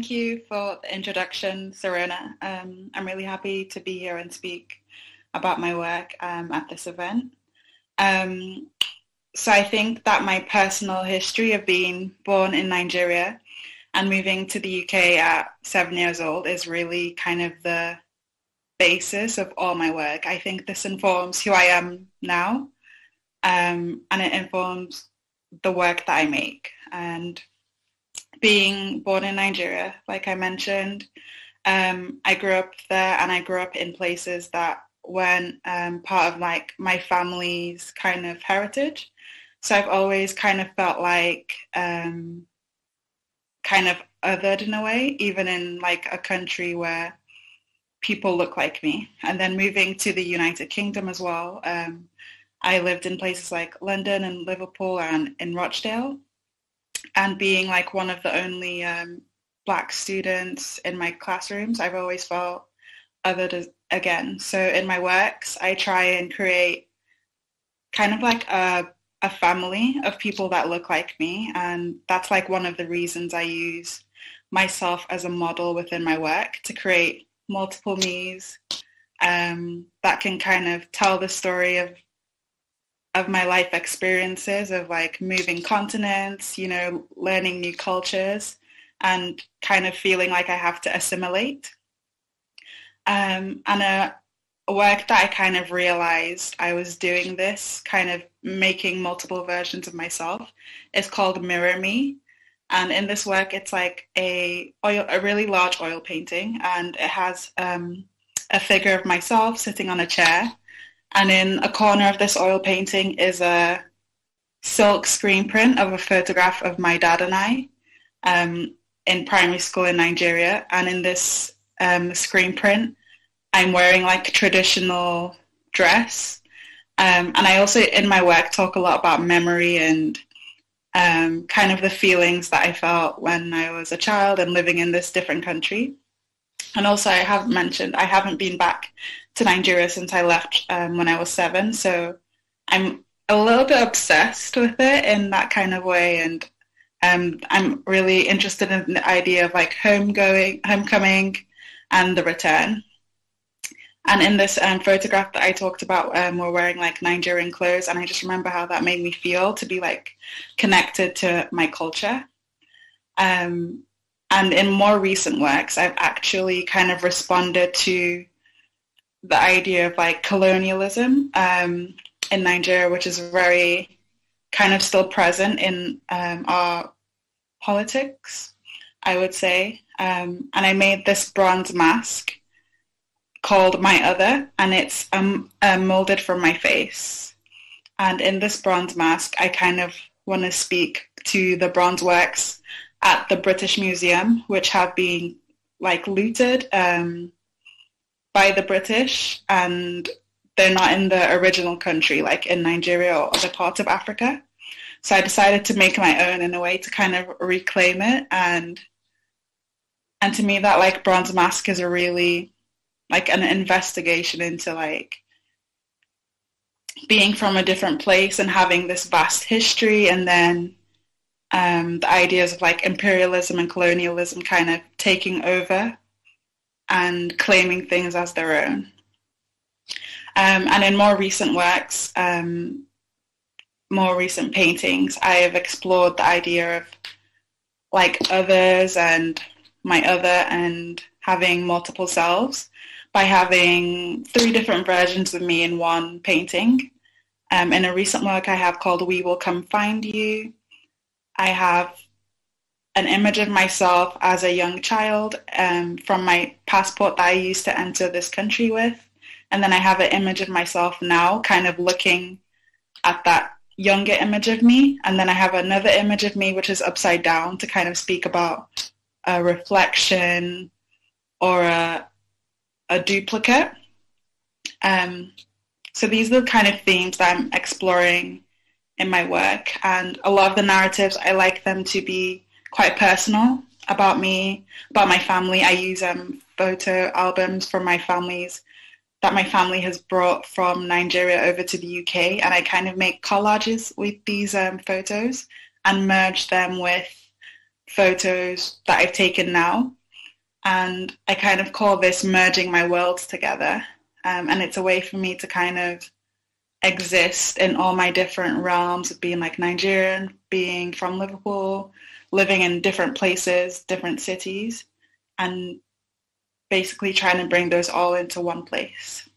Thank you for the introduction, Serena. I'm really happy to be here and speak about my work at this event. Um, so I think that my personal history of being born in Nigeria and moving to the UK at 7 years old is really kind of the basis of all my work. I think this informs who I am now, and it informs the work that I make. And being born in Nigeria, like I mentioned, I grew up there, and I grew up in places that weren't part of like my family's kind of heritage. So I've always kind of felt like kind of othered in a way, even in like a country where people look like me. And then moving to the United Kingdom as well, I lived in places like London and Liverpool and in Rochdale, and being like one of the only Black students in my classrooms, I've always felt othered again. So in my works, I try and create kind of like a family of people that look like me. And that's like one of the reasons I use myself as a model within my work, to create multiple me's that can kind of tell the story of my life experiences of like moving continents, you know, learning new cultures and kind of feeling like I have to assimilate. And a work that I kind of realized I was doing this, kind of making multiple versions of myself, is called Mirror Me. And in this work, it's like a really large oil painting, and it has a figure of myself sitting on a chair. And in a corner of this oil painting is a silk screen print of a photograph of my dad and I in primary school in Nigeria. And in this screen print, I'm wearing like a traditional dress. And I also, in my work, talk a lot about memory and kind of the feelings that I felt when I was a child and living in this different country. And also, I haven't mentioned, I haven't been back to Nigeria since I left when I was 7. So I'm a little bit obsessed with it in that kind of way. And I'm really interested in the idea of like homecoming and the return. And in this photograph that I talked about, we're wearing like Nigerian clothes. And I just remember how that made me feel to be like connected to my culture. And in more recent works, I've actually kind of responded to the idea of like colonialism in Nigeria, which is very kind of still present in our politics, I would say. And I made this bronze mask called My Other, and it's molded from my face. And in this bronze mask, I kind of want to speak to the bronze works at the British Museum, which have been like looted by the British, and they're not in the original country, like in Nigeria or other parts of Africa. So I decided to make my own in a way to kind of reclaim it. And to me, that like bronze mask is a really like an investigation into like being from a different place and having this vast history, and then the ideas of like imperialism and colonialism kind of taking over and claiming things as their own. And in more recent works, more recent paintings, I have explored the idea of like others and my other and having multiple selves by having 3 different versions of me in one painting. In a recent work I have called We Will Come Find You, I have an image of myself as a young child from my passport that I used to enter this country with. And then I have an image of myself now kind of looking at that younger image of me. And then I have another image of me which is upside down to kind of speak about a reflection or a duplicate. So these are the kind of themes that I'm exploring in my work. And a lot of the narratives, I like them to be quite personal about me, about my family. I use photo albums from my families that my family has brought from Nigeria over to the UK, and I kind of make collages with these photos and merge them with photos that I've taken now. And I kind of call this merging my worlds together. And it's a way for me to kind of exist in all my different realms of being like Nigerian, being from Liverpool, living in different places, different cities, and basically trying to bring those all into one place.